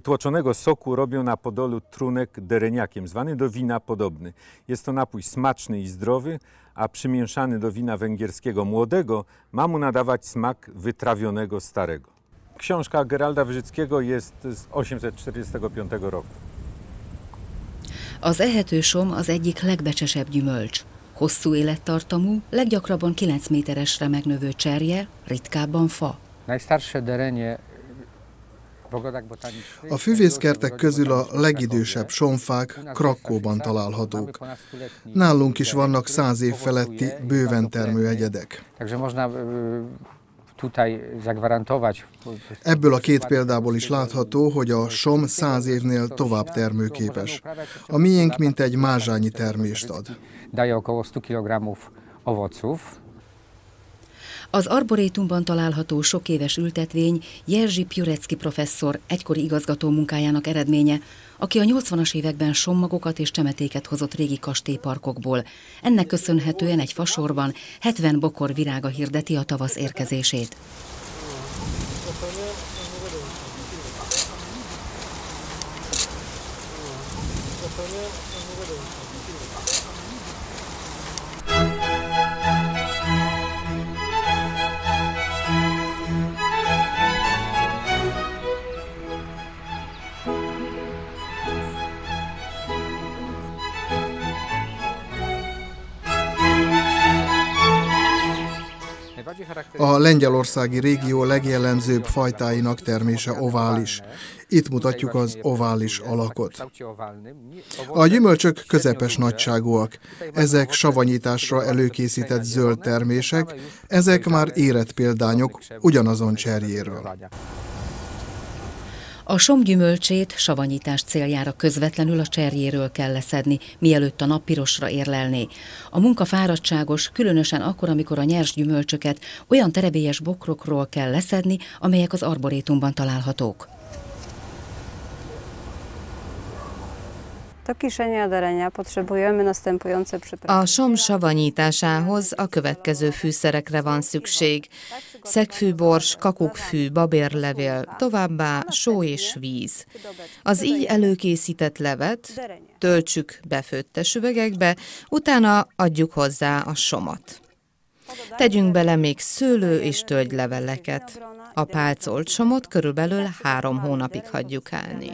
Wytłoczonego soku robią na Podolu trunek dereniakiem, zwany do wina podobny. Jest to napój smaczny i zdrowy, a przymieszany do wina węgierskiego młodego ma mu nadawać smak wytrawionego starego. Książka Geralda Wyrzyckiego jest z 845 roku. Az ehető som az egyik legbecsesebb gyümölcs. Hosszú élettartamú, leggyakrabban 9 méteresre megnövő cserje, ritkábban fa. Najstarsze derenie. A füvészkertek közül a legidősebb somfák Krakkóban találhatók. Nálunk is vannak 100 év feletti bőven termő egyedek. Ebből a két példából is látható, hogy a som 100 évnél tovább termőképes. A miénk mintegy mázsányi termést ad. Az arborétumban található sok éves ültetvény Jerzy Piórecki professzor egykori igazgató munkájának eredménye, aki a 80-as években sommagokat és csemetéket hozott régi kastélyparkokból. Ennek köszönhetően egy fasorban 70 bokor virága hirdeti a tavasz érkezését. A lengyelországi régió legjellemzőbb fajtáinak termése ovális. Itt mutatjuk az ovális alakot. A gyümölcsök közepes nagyságúak. Ezek savanyításra előkészített zöld termések, ezek már érett példányok ugyanazon cserjéről. A som gyümölcsét savanyítás céljára közvetlenül a cserjéről kell leszedni, mielőtt a nap pirosra érlelné. A munka fáradtságos, különösen akkor, amikor a nyers gyümölcsöket olyan terebélyes bokrokról kell leszedni, amelyek az arborétumban találhatók. A som savanyításához a következő fűszerekre van szükség. Szegfűbors, kakukkfű, babérlevél, továbbá só és víz. Az így előkészített levet töltsük befőttes üvegekbe, utána adjuk hozzá a somat. Tegyünk bele még szőlő és tölgyleveleket. A pálcolt somot körülbelül 3 hónapig hagyjuk állni.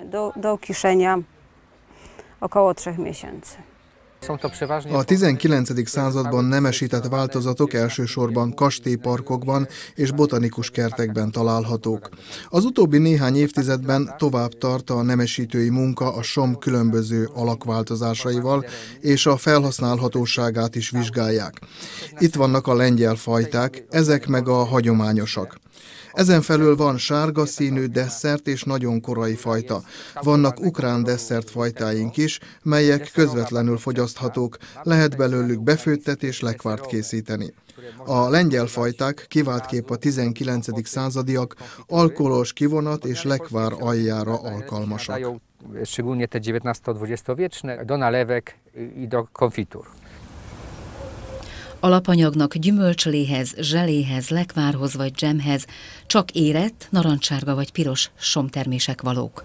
A 19. században nemesített változatok elsősorban kastélyparkokban és botanikus kertekben találhatók. Az utóbbi néhány évtizedben tovább tart a nemesítői munka a som különböző alakváltozásaival, és a felhasználhatóságát is vizsgálják. Itt vannak a lengyel fajták, ezek meg a hagyományosak. Ezen felül van sárga színű desszert és nagyon korai fajta. Vannak ukrán desszert fajtáink is, melyek közvetlenül fogyaszthatók, lehet belőlük befőttet és lekvárt készíteni. A lengyel fajták, kiváltképp a 19. századiak, alkoholos kivonat és lekvár aljára alkalmasak. Szczególnie te 19-20-wieczne, do nalewek i do konfitur. Alapanyagnak gyümölcsléhez, zseléhez, lekvárhoz vagy dzsemhez csak érett, narancssárga vagy piros somtermések valók.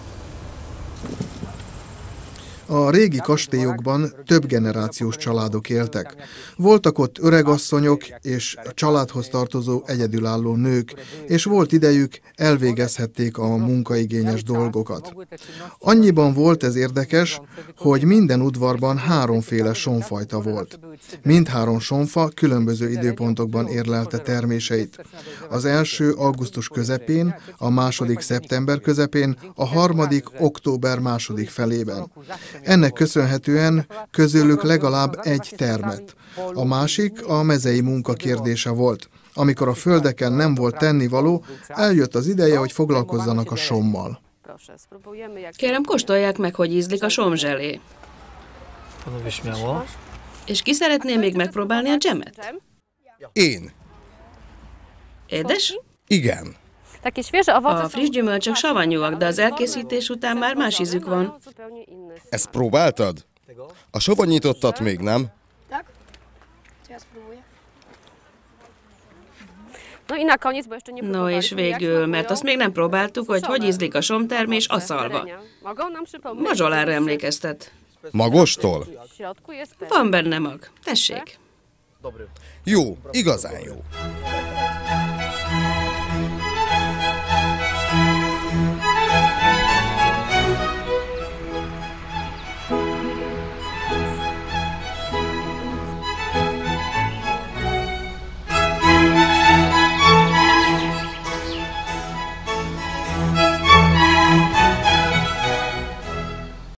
A régi kastélyokban több generációs családok éltek. Voltak ott öregasszonyok és a családhoz tartozó egyedülálló nők, és volt idejük, elvégezhették a munkaigényes dolgokat. Annyiban volt ez érdekes, hogy minden udvarban 3 féle somfajta volt. Mindhárom somfa különböző időpontokban érlelte terméseit. Az első augusztus közepén, a második szeptember közepén, a harmadik október második felében. Ennek köszönhetően közülük legalább egy termett. A másik a mezei munka kérdése volt. Amikor a földeken nem volt tennivaló, eljött az ideje, hogy foglalkozzanak a sommal. Kérem, kóstolják meg, hogy ízlik a somzselé. És ki szeretné még megpróbálni a dzsemet? Én. Édes? Igen. A friss gyümölcsök savanyúak, de az elkészítés után már más ízük van. Ezt próbáltad? A savanyítottat még nem? No és végül, mert azt még nem próbáltuk, hogy ízlik a somtermés a szalva. Mazsolára emlékeztet. Magostól? Van benne mag. Tessék. Jó, igazán jó.